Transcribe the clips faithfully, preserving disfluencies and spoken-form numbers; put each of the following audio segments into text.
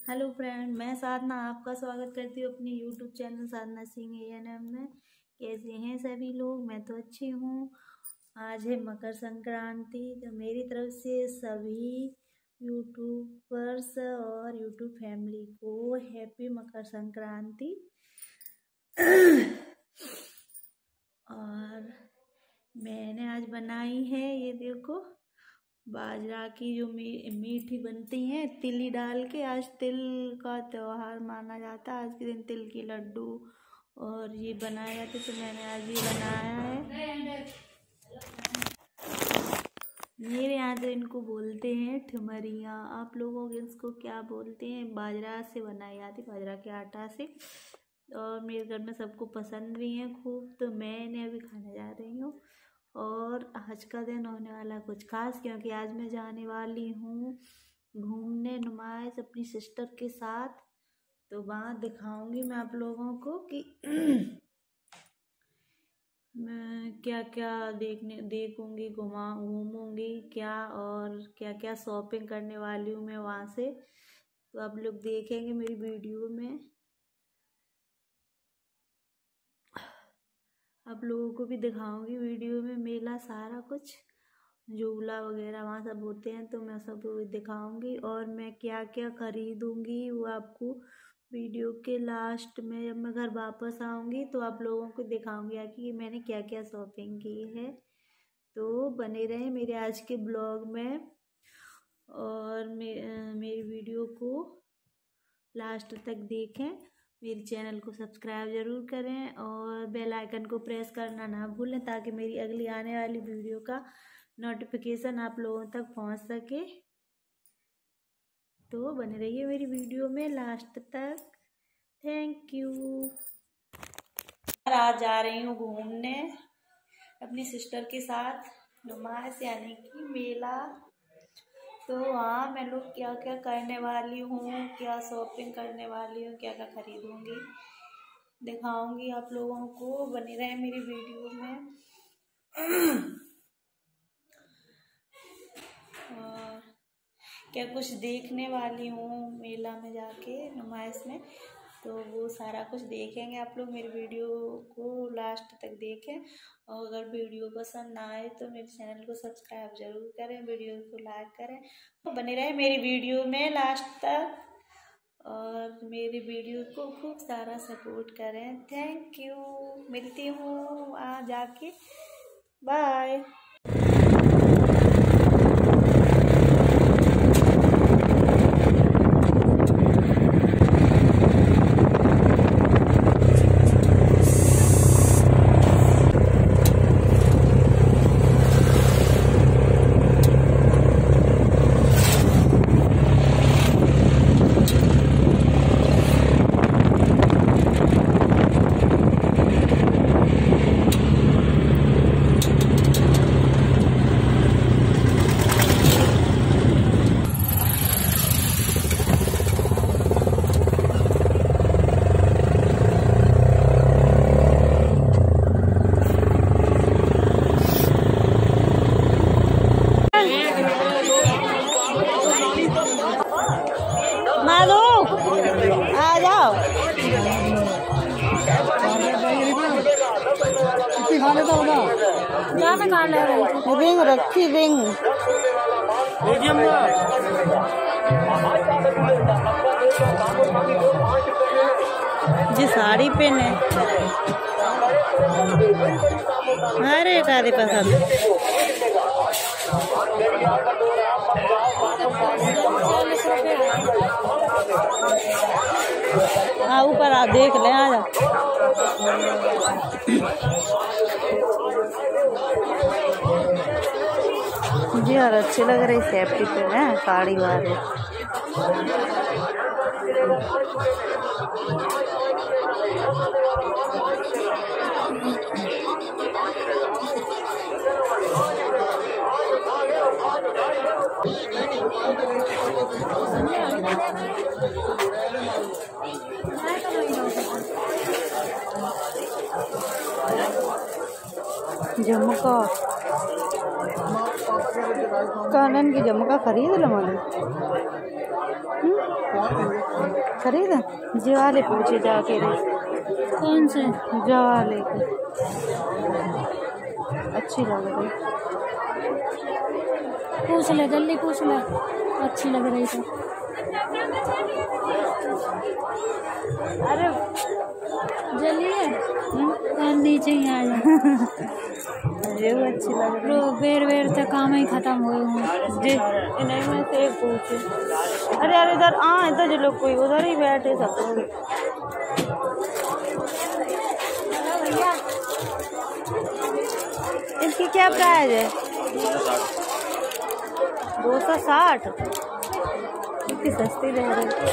Hello friend, मैं साधना आपका स्वागत करती हूँ अपने YouTube channel Sadhana Singh A N M में। कैसे हैं सभी लोग? मैं तो अच्छी हूँ। आज है मकर संक्रांति, तो मेरी तरफ से सभी यूट्यूबर्स और यूट्यूब फैमिली को हैप्पी मकर संक्रांति। और मैंने आज बनाई है, ये देखो, बाजरा की जो मी, मीठी बनती हैं तिली डाल के। आज तिल का त्योहार माना जाता है, आज के दिन तिल के लड्डू और ये बनाए जाते, तो मैंने आज ये बनाया है। मेरे यहाँ तो इनको बोलते हैं ठुमरिया, आप लोगों के इसको क्या बोलते हैं? बाजरा से बनाई जाती, बाजरा के आटा से। और मेरे घर में सबको पसंद भी है खूब, तो मैंने अभी खाने जा रही हूँ। और आज का दिन होने वाला कुछ खास, क्योंकि आज मैं जाने वाली हूँ घूमने नुमाइश अपनी सिस्टर के साथ। तो वहाँ दिखाऊंगी मैं आप लोगों को कि मैं क्या क्या देखने देखूंगी, घुमा घूमूंगी क्या, और क्या क्या शॉपिंग करने वाली हूँ मैं वहाँ से। तो आप लोग देखेंगे मेरी वीडियो में। आप लोगों को भी दिखाऊंगी वीडियो में मेला, सारा कुछ झूला वगैरह वहाँ सब होते हैं, तो मैं सब दिखाऊंगी। और मैं क्या क्या खरीदूंगी वो आपको वीडियो के लास्ट में, जब मैं घर वापस आऊँगी तो आप लोगों को दिखाऊंगी कि मैंने क्या क्या शॉपिंग की है। तो बने रहे मेरे आज के ब्लॉग में, और मे, मेरी वीडियो को लास्ट तक देखें। मेरे चैनल को सब्सक्राइब ज़रूर करें और बेल आइकन को प्रेस करना ना भूलें, ताकि मेरी अगली आने वाली वीडियो का नोटिफिकेशन आप लोगों तक पहुंच सके। तो बने रहिए मेरी वीडियो में लास्ट तक। Thank you. आज जा रही हूँ घूमने अपनी सिस्टर के साथ नुमाइश, यानी कि मेला। तो वहाँ मैं लोग क्या क्या करने वाली हूँ, क्या शॉपिंग करने वाली हूँ, क्या क्या खरीदूँगी, दिखाऊँगी आप लोगों को। बने रहे मेरी वीडियो में। और क्या कुछ देखने वाली हूँ मेला में जाके, नुमाइश में, तो वो सारा कुछ देखेंगे आप लोग। मेरी वीडियो को लास्ट तक देखें, और अगर वीडियो पसंद ना आए तो मेरे चैनल को सब्सक्राइब जरूर करें, वीडियो को लाइक करें। तो बने रहे मेरी वीडियो में लास्ट तक, और मेरी वीडियो को खूब सारा सपोर्ट करें। Thank you. मिलती हूँ वहाँ जाके। बाय। मालो आ जाओ। क्या मैं खा ले रिंग रखी रिंग जी साड़ी पहने। अरे कारे पसंद हाँ, ऊपर आ देख ले, आ जा। जी यार अच्छी लग रही, सेफ्टी पे है साड़ी वाली। झुमका कानन की झुमका खरीद लो मैंने। खरीद जी वाले पूछे जाके कौन से जा वाले की अच्छी लग रही। पूछ ले जल्दी पूछ ले, अच्छी लग रही तो। अरे जल्दी नीचे ही आ जा। ये वो अच्छी लग रही है। बेर बेर तक काम ही खत्म हुए जी नहीं में से एक पूछे। अरे यार इधर आ इधर जो लोग कोई उधर ही बैठे सब लोग। इसकी क्या प्राइस है? दो सौ साठ। कितनी सस्ती दे रहे।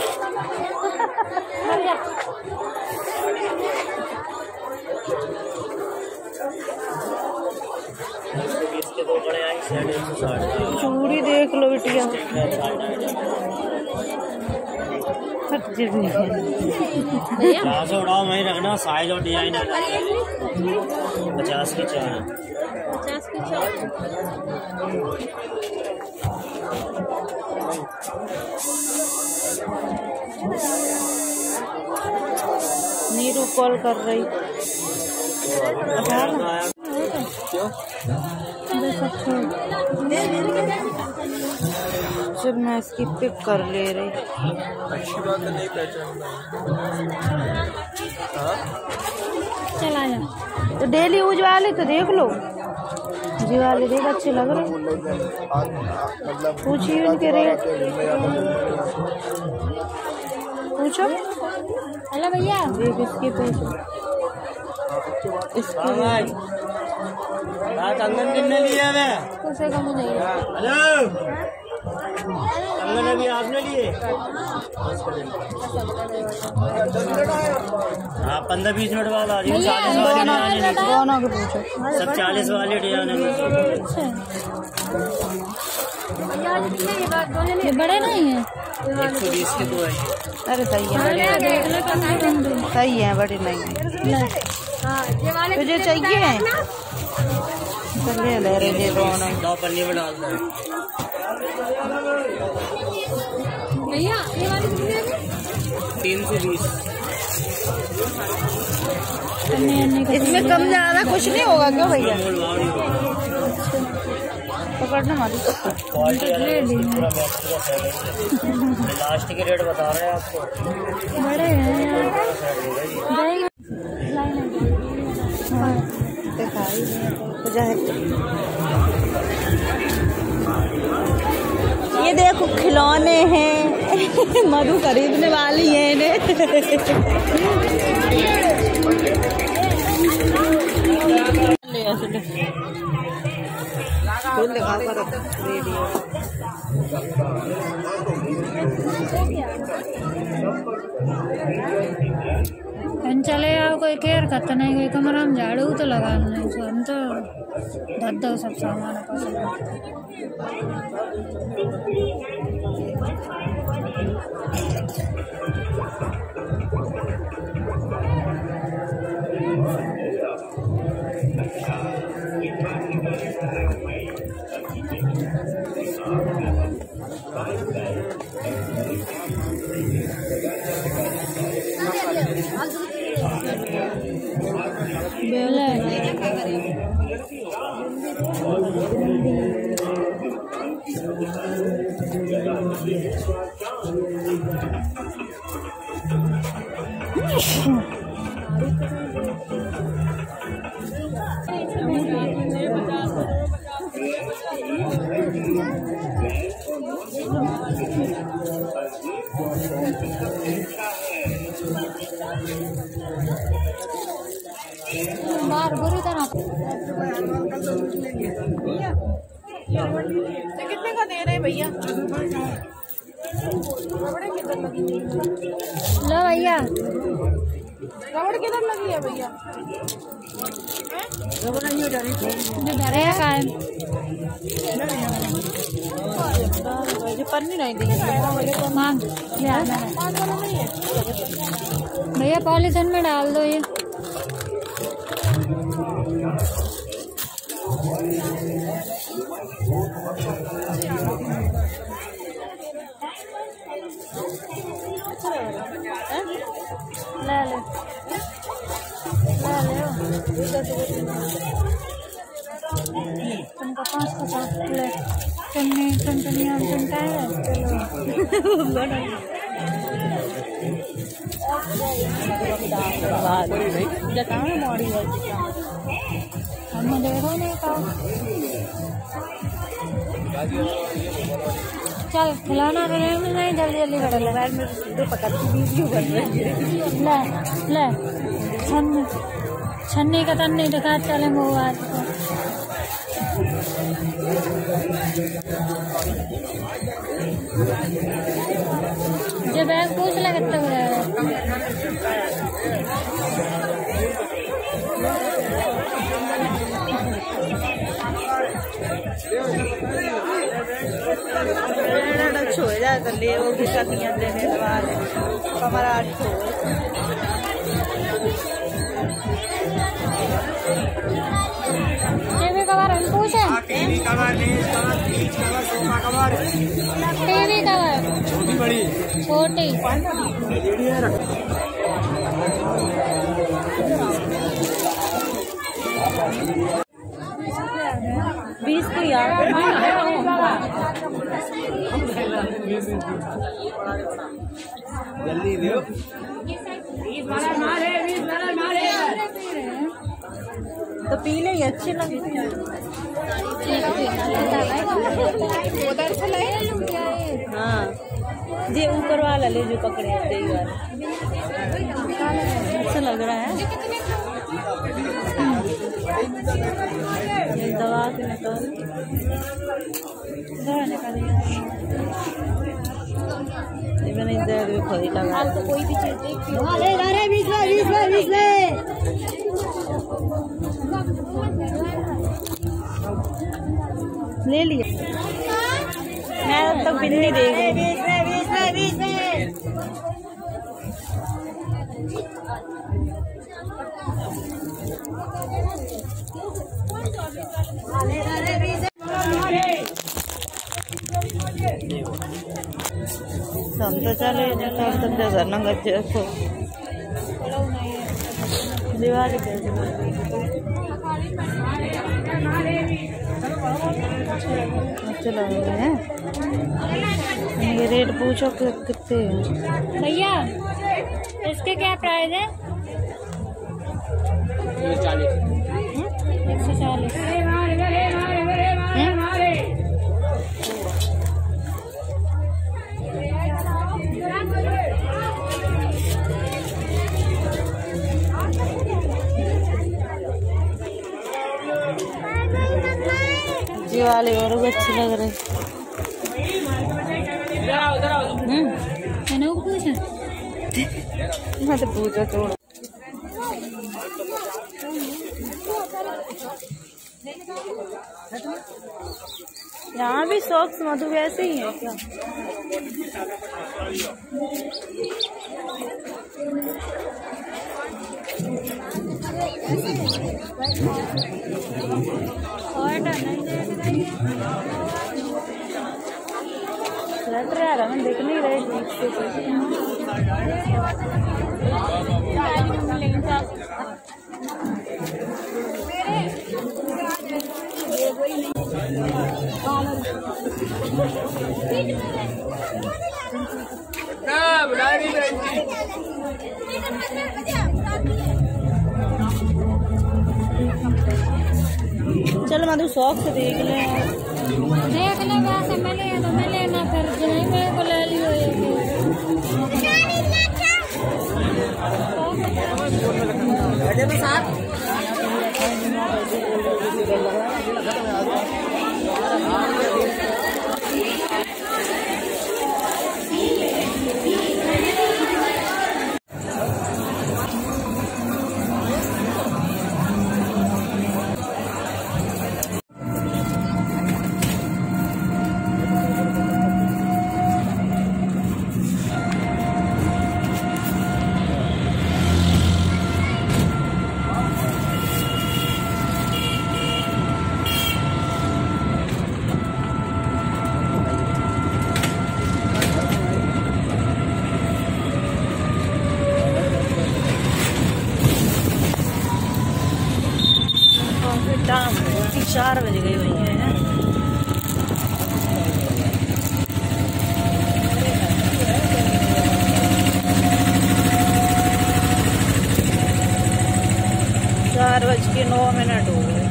चूड़ी देख लो बिटिया। पचास उड़ाओ वहीं रखना, साइज और डिजाइन है। पचास की चार पचास की चार नीरू कॉल कर रही। जब मैं इसकी पिक कर ले रही। अच्छी बात है, नहीं पहचान। चला जा तो डेली यूज वाले तो देख लो जी वाले देख अच्छे लग रहे। पूछिए उनके रेट, पूछो। हेलो भैया देख इसकी पूछो इसकी। कंगन कितने लिए मैं? उसे का मुझे हेलो कंगन अभी आपने लिए? हाँ पंद्रह बीस मिनट बाद आ जाइए। चालीस वाली दोनों के पूछो। सब चालीस वाली डिजाइन है। ये बड़े नहीं है? एक सौ बीस के दो है। अरे सही है, सही है, बड़ी नहीं है। तुझे चाहिए तो ले ले रहे दोनों। दो पन्नी में डाल दो भैया। ये वाली कितनी है? तीन सौ बीस। इसमें कम ज्यादा कुछ नहीं होगा क्यों भैया? पकड़ना मालूम। लास्ट के रेट बता रहे हैं आपको। बड़े हैं दिखाई ये देखो खिलौने हैं। मधु खरीदने वाली है इन्हें। फूल दिखा कर वीडियो। चले आओ, कोई केयर करता नहीं, कोई कमरा में झाड़ू तो लगा नहीं। हम तो धद दो सब सामान बाहर बुरी तरह। कितने का दे रहे हैं भैया? लो भैया, रबड़ किधर लगी है भैया? धरे का है पन्नी नहीं दी मांग भैया, पॉलीथिन में डाल दो ये। ले ले ले तुमका पाँच का साथ ले चन्नी चंचनिया चंटा है हमने देखो नहीं था। चल खिलाना नहीं जल्दी जल्दी कर ले वीडियो बन रही है। ले ले छन्नी छन्नी का तन्नी दिखा चले मोबाइल को। ये बैग पूछ ले कितने बड़ा है। छो जाता ले वो भी कतियां देने वाले कमरा छो टीवी कवर हम पूछे टीवी कवर नीच कवर बीच cover sofa cover TV cover छोटी बड़ी छोटी बीस को यार जल्दी दो तो पी ले अच्छे लगे हाँ जी ऊपर वाला ले जो पकड़े सही वाला अच्छा लग रहा है। दवा के निकाल नहीं दे खोई लगा तो कोई भी चीज बीस बीस बीस ले लिया मैं अब तक बिल नहीं देगी। हम तो चले करना गच्चे रखो दिवाली अच्छे लग रहे हैं। ये रेट पूछो कि कितने हैं भैया इसके क्या प्राइस है? एक सौ चालीस जी वाले और अच्छे लग रहे मैंने पूछा मैं तो पूछा छोड़ यहाँ भी सॉक्स मधु वैसे ही है क्या? स्वेटर यार मैं देख नहीं रही ठीक चलो मधु शौक से देख ले देख ले वैसे मैं ले तो मैं लेना फिर नहीं मेरे को ले लियो चार बज गए भैया है। चार बज के नौ मिनट हो गए।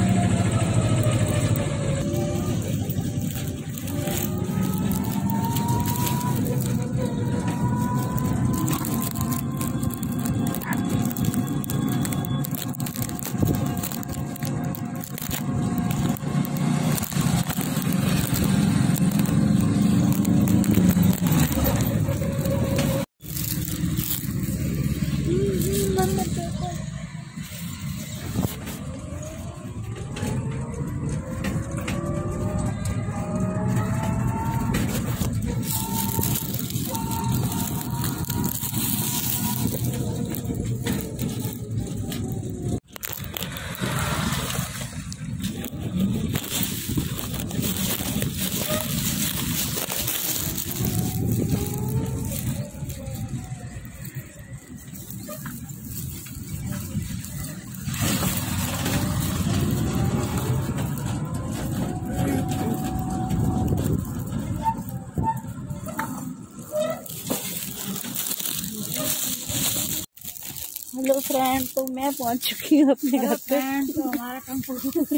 हेलो फ्रेंड, तो मैं पहुंच चुकी हूँ अपने घर पे। तो हमारा टेम्पो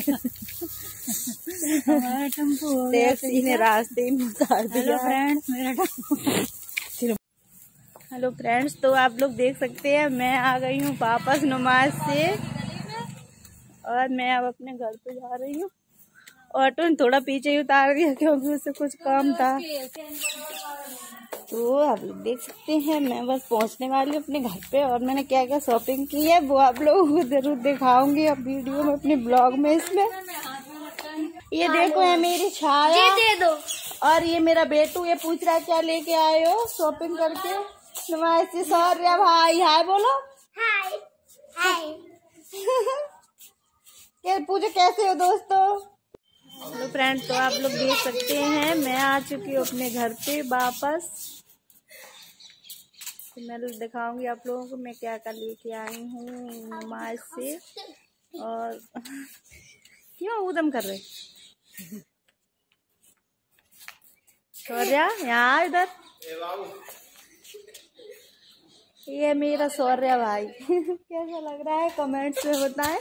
हमारा टेम्पो टैक्सी ने रास्ते में उतार दिया। हेलो फ्रेंड्स, मेरा टेम्पो। हेलो फ्रेंड्स, तो आप लोग देख सकते हैं मैं आ गई हूँ वापस नमाज से और मैं अब अपने घर पे जा रही हूँ। ऑटो ने थोड़ा पीछे ही उतार दिया क्योंकि उससे कुछ काम था। तो आप लोग देख सकते हैं मैं बस पहुंचने वाली हूँ अपने घर पे और मैंने क्या क्या शॉपिंग की है वो आप लोगों को जरूर दिखाऊंगी अब वीडियो में, अपने ब्लॉग में। इसमें ये देखो है मेरी छाया, दे दो। और ये मेरा बेटू, ये पूछ रहा है क्या लेके आए हो शॉपिंग करके। नमस्ते सौर्या भाई, हाय बोलो। हाय हाय। क्या पूछो कैसे हो दोस्तों। हेलो फ्रेंड, तो आप लोग देख सकते हैं मैं आ चुकी हूँ अपने घर पे वापस। तो मैं दिखाऊंगी आप लोगों को मैं क्या क्या लेके आई हूँ नमाज से। और क्यों उदम कर रहे सौर्या, यहाँ इधर। ये मेरा सौर्या भाई कैसा लग रहा है कमेंट्स में बताएं।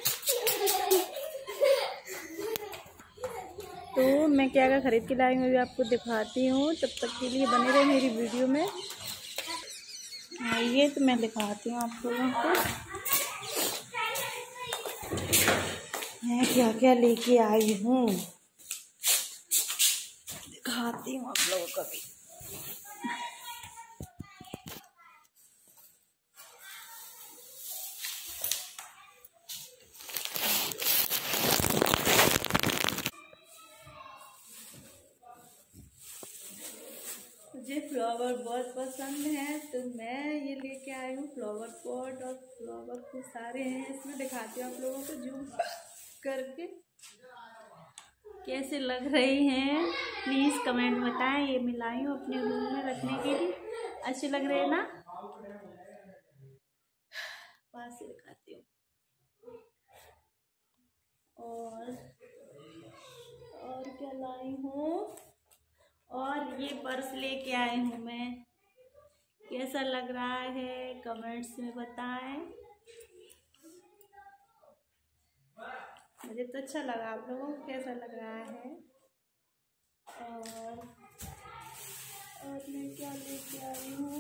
तो मैं क्या क्या खरीद के लाई हूँ अभी आपको दिखाती हूँ, तब तक के लिए बने रहे मेरी वीडियो में। हाँ, ये तो मैं दिखाती हूँ आप लोगों को मैं क्या क्या लेके आई हूँ, दिखाती हूँ आप लोगों को भी। मुझे फ्लावर बहुत पसंद है तो मैं ये लेके आई हूँ फ्लावर पॉट और फ्लावर खूब सारे हैं इसमें। दिखाती हूँ आप लोगों को जूम करके कैसे लग रही हैं, प्लीज़ कमेंट बताएं। ये मैं लाई हूँ अपने रूम में रखने के लिए, अच्छे लग रहे हैं ना। पास से दिखाती हूँ। और और क्या लाई हूँ, और ये पर्स लेके आई हूँ मैं। कैसा लग रहा है कमेंट्स में बताएं। मुझे तो अच्छा लगा, आप लोगों को कैसा लग रहा है। और और मैं क्या लेके आई हूँ,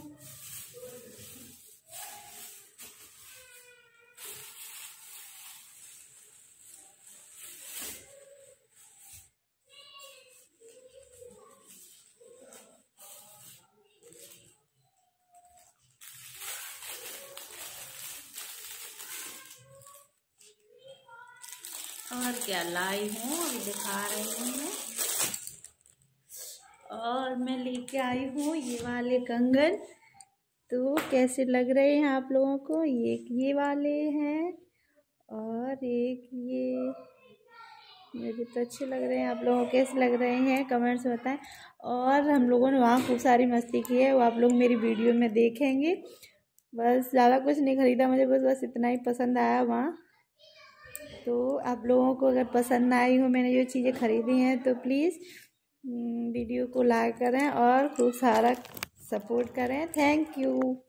और क्या लाई हूँ अभी दिखा रही हूँ मैं। और मैं लेके आई हूँ ये वाले कंगन, तो कैसे लग रहे हैं आप लोगों को। एक ये वाले हैं और एक ये, मुझे तो अच्छे लग रहे हैं। आप लोगों को कैसे लग रहे हैं कमेंट्स में बताएं। और हम लोगों ने वहाँ खूब सारी मस्ती की है, वो आप लोग मेरी वीडियो में देखेंगे। बस ज़्यादा कुछ नहीं ख़रीदा मुझे, बस बस इतना ही पसंद आया वहाँ। तो आप लोगों को अगर पसंद आई हो मैंने जो चीज़ें खरीदी हैं तो प्लीज़ वीडियो को लाइक करें और खूब सारा सपोर्ट करें। Thank you.